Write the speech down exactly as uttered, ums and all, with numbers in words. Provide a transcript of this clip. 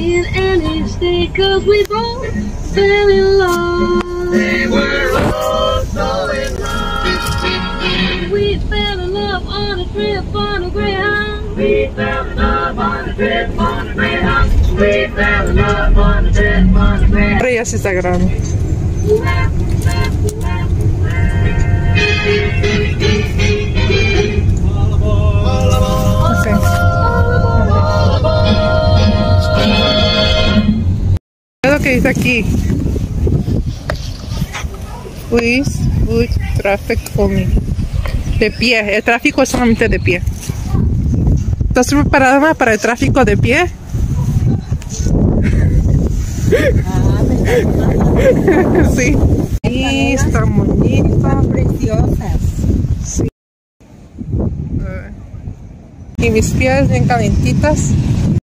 in any state, 'cause we both fell in love. We were both so in love. We fell in love on a trip on a Greyhound. We fell in love on a trip on a Greyhound. We fell in love on a trip on a Greyhound. Ahora ya se está grabando. ¿Qué es lo que dice aquí? Please put traffic only. De pie, el tráfico es solamente de pie. ¿Estás preparada para el tráfico de pie? Sí. Sí, están bonitas, preciosas. Sí. Y mis pies bien calentitas.